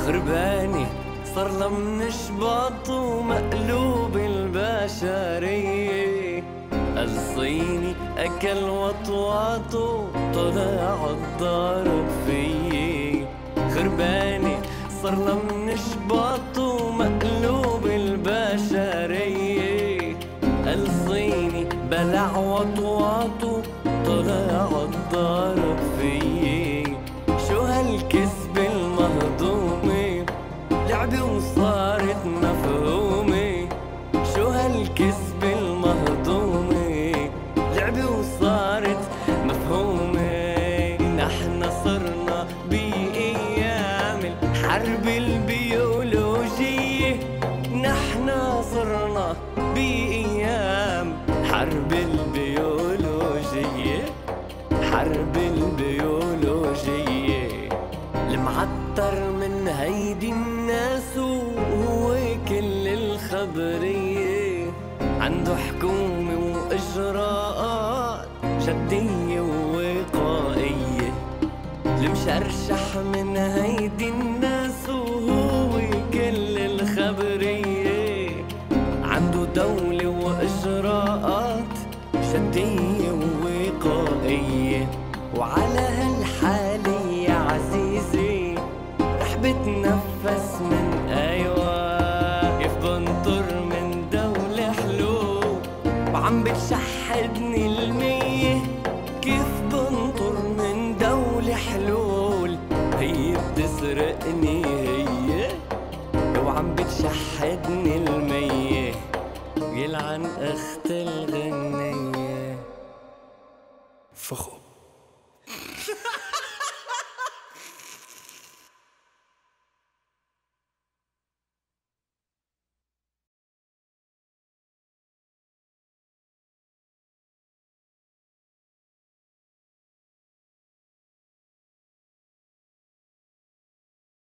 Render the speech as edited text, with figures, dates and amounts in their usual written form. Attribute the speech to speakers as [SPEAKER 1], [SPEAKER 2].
[SPEAKER 1] خرباني صار له من شباط ومقلوب البشرية. الصيني أكل وطواطه طلع الضارب فيي. خرباني صار له من شباط ومقلوب البشرية. الصيني بلع وطواطه طلع الضارب فيي. شو هالكذب المهضومة لعبة وصارت مفهومة. شو هالكذب المهضومة لعبة وصارت مفهومة. نحن صرنا بأيام الحرب البيولوجية. نحن صرنا بأيام حرب البيولوجية. حرب البيولوجية. المعطر من هيدي الناس وهو كل الخبرية. عنده حكومة وإجراءات جدية ووقائية. المشرشح من هيدي الناس وهو كل الخبرية. عنده دولة وإجراءات جدية ووقائية. وعلى هالحالة يا عزيزي رح بتنفس من كيف بنطر من دولة حلول وعم بتشحدني المية. كيف بنطر من دولة حلول هي بتسرقني هي وعم بتشحدني المية. يلعن اخت الغنية. فخم.